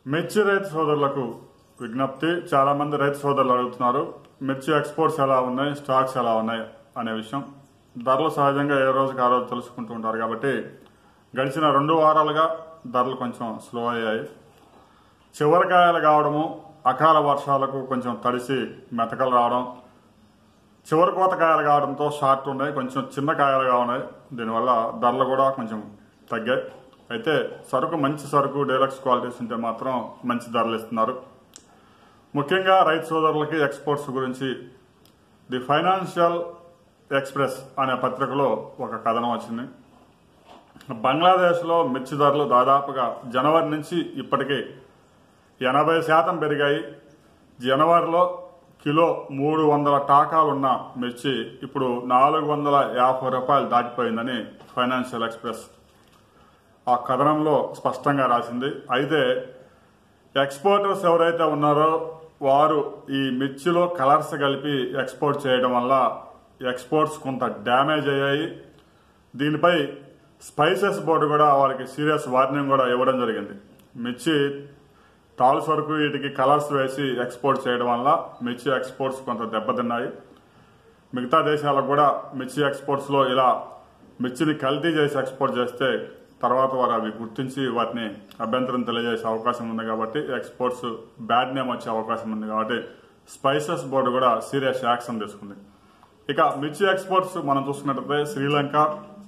మిర్చి రైతు సోదరులకు విజ్ఞప్తి. చాలా మంది రైతు సోదరులు అడుగుతున్నారు, మిర్చి ఎక్స్పోర్ట్స్ ఎలా ఉన్నాయి, స్టాక్స్ ఎలా ఉన్నాయి అనే విషయం. ధరలు సహజంగా ఏ రోజుకి ఆ రోజు తెలుసుకుంటూ ఉంటారు కాబట్టి గడిచిన 2 వారాలుగా ధరలు కొంచెం స్లో అయ్యాయి. చివరికాయలు కావడము, అకాల వర్షాలకు కొంచెం తడిసి మెతకలు రావడం, చివరి కోత కాయలు కావడంతో షార్ట్ ఉన్నాయి, కొంచెం చిన్న కాయలుగా ఉన్నాయి. దీనివల్ల ధరలు కూడా కొంచెం తగ్గాయి. అయితే సరుకు మంచి సరుకు, డీలక్స్ క్వాలిటీస్ ఉంటే మాత్రం మంచి ధరలు ఇస్తున్నారు. ముఖ్యంగా రైతు సోదరులకి ఎక్స్పోర్ట్స్ గురించి ది ఫైనాన్షియల్ ఎక్స్ప్రెస్ అనే పత్రికలో ఒక కథనం వచ్చింది. బంగ్లాదేశ్లో మిర్చి ధరలు దాదాపుగా జనవరి నుంచి ఇప్పటికీ 80% పెరిగాయి. జనవరిలో కిలో 300 టాకాలున్న మిర్చి ఇప్పుడు 450 రూపాయలు దాటిపోయిందని ఫైనాన్షియల్ ఎక్స్ప్రెస్ ఆ కథనంలో స్పష్టంగా రాసింది. అయితే ఎక్స్పోర్టర్స్ ఎవరైతే ఉన్నారో వారు ఈ మిర్చిలో కలర్స్ కలిపి ఎక్స్పోర్ట్ చేయడం వల్ల ఎక్స్పోర్ట్స్ కొంత డ్యామేజ్ అయ్యాయి. దీనిపై స్పైసెస్ బోర్డు కూడా వారికి సీరియస్ వార్నింగ్ కూడా ఇవ్వడం జరిగింది. మిర్చి తాలు సరుకు వీటికి కలర్స్ వేసి ఎక్స్పోర్ట్ చేయడం వల్ల మిర్చి ఎక్స్పోర్ట్స్ కొంత దెబ్బతిన్నాయి. మిగతా దేశాలకు కూడా మిర్చి ఎక్స్పోర్ట్స్లో ఇలా మిర్చిని కల్తీ చేసి ఎక్స్పోర్ట్ చేస్తే తర్వాత వారు అవి గుర్తించి వాటిని అభ్యంతరం తెలియజేసే అవకాశం ఉంది. కాబట్టి ఎక్స్పోర్ట్స్ బ్యాడ్ నేమ్ వచ్చే అవకాశం ఉంది. కాబట్టి స్పైసెస్ బోర్డు కూడా సీరియస్ యాక్షన్ తీసుకుంది. ఇక మిర్చి ఎక్స్పోర్ట్స్ మనం చూసుకున్నట్లయితే Sri Lanka,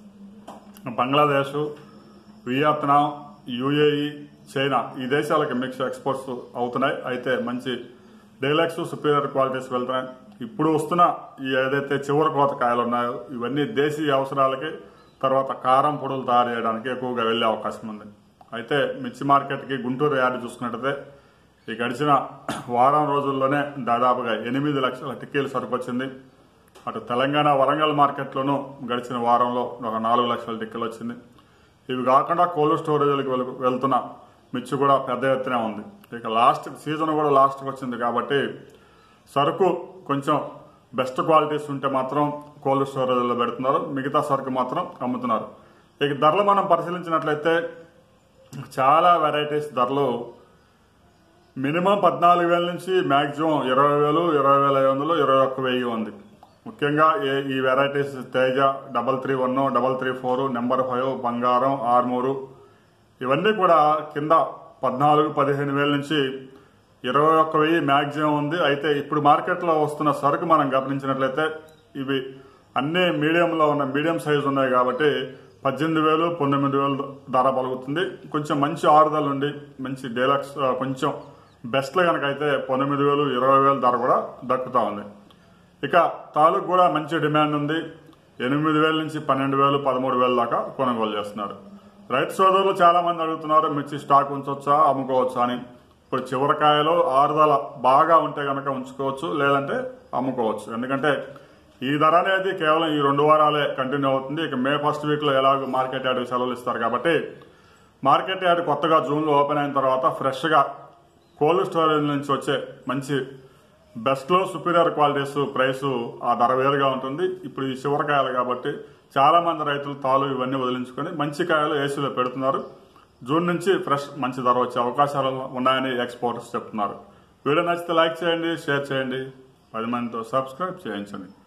Bangladesh, Vietnam, UAE, China ఈ దేశాలకి మిర్చి ఎక్స్పోర్ట్స్ అవుతున్నాయి. అయితే మంచి డీలక్స్, సుపీరియర్ క్వాలిటీస్ వెళ్తున్నాయి. ఇప్పుడు వస్తున్న ఈ ఏదైతే చివరి కోత కాయలు ఉన్నాయో ఇవన్నీ దేశీయ అవసరాలకి, తర్వాత కారం పొడులు తయారు చేయడానికి ఎక్కువగా వెళ్లే అవకాశం ఉంది. అయితే మిర్చి మార్కెట్కి గుంటూరు యార్డు చూసుకున్నట్టయితే ఈ గడిచిన వారం రోజుల్లోనే దాదాపుగా 8 లక్షల టిక్కీలు సరుకు వచ్చింది. అటు తెలంగాణ, వరంగల్ మార్కెట్లోనూ గడిచిన వారంలో ఒక 4 లక్షల టిక్కీలు వచ్చింది. ఇవి కాకుండా కోల్డ్ స్టోరేజ్లకు వెళ్తున్న మిర్చి కూడా పెద్ద ఎత్తునే ఉంది. ఇక సీజన్ కూడా లాస్ట్కి వచ్చింది కాబట్టి సరుకు కొంచెం బెస్ట్ క్వాలిటీస్ ఉంటే మాత్రం కోల్డ్ స్టోరేజ్లో పెడుతున్నారు, మిగతా సరుకు మాత్రం అమ్ముతున్నారు. ఇక ధరలు మనం పరిశీలించినట్లయితే చాలా వెరైటీస్ ధరలు మినిమం 14,000 నుంచి మ్యాక్సిమం 20,000, 20,500, 21,000 ఉంది. ముఖ్యంగా ఈ వెరైటీస్ తేజ, 331, 334, నెంబర్ 5, బంగారం, ఆర్మూరు ఇవన్నీ కూడా కింద 14,000-15,000 నుంచి 21,000 మ్యాక్సిమం ఉంది. అయితే ఇప్పుడు మార్కెట్లో వస్తున్న సరుకు మనం గమనించినట్లయితే ఇవి అన్ని మీడియం సైజు ఉన్నాయి కాబట్టి 18,000, 19,000 ధర పలుకుతుంది. కొంచెం మంచి ఆరుదల ఉండి మంచి డీలక్స్ కొంచెం బెస్ట్లో కనుక అయితే 19,000, 20,000 ధర కూడా దక్కుతా ఉంది. ఇక తాలూకు కూడా మంచి డిమాండ్ ఉంది. 8,000 నుంచి 12,000, 13,000 దాకా కొనుగోలు చేస్తున్నారు. రైతు సోదరులు చాలా మంది అడుగుతున్నారు మిర్చి స్టాక్ ఉంచవచ్చా, అమ్ముకోవచ్చా అని. ఇప్పుడు చివరికాయలో ఆరుదల బాగా ఉంటే కనుక ఉంచుకోవచ్చు, లేదంటే అమ్ముకోవచ్చు. ఎందుకంటే ఈ ధర అనేది కేవలం ఈ 2 వారాలే కంటిన్యూ అవుతుంది. ఇక మే 1st వీక్లో ఎలాగో మార్కెట్ యార్డ్కి సెలవులు ఇస్తారు కాబట్టి మార్కెట్ యార్డ్ కొత్తగా జూన్లో ఓపెన్ అయిన తర్వాత ఫ్రెష్గా కోల్డ్ స్టోరేజ్ నుంచి వచ్చే మంచి బెస్ట్లో సుపీరియర్ క్వాలిటీస్ ప్రైస్ ఆ ధర వేరుగా ఉంటుంది. ఇప్పుడు ఈ చివరికాయలు కాబట్టి చాలా మంది రైతులు తాలు ఇవన్నీ వదిలించుకొని మంచి కాయలు ఏసీలో పెడుతున్నారు. జూన్ నుంచి ఫ్రెష్ మంచి ధర వచ్చే అవకాశాలు ఉన్నాయని ఎక్స్పోర్టర్స్ చెప్తున్నారు. వీడియో నచ్చితే లైక్ చేయండి, షేర్ చేయండి, 10 మందితో సబ్స్క్రైబ్ చేయించండి.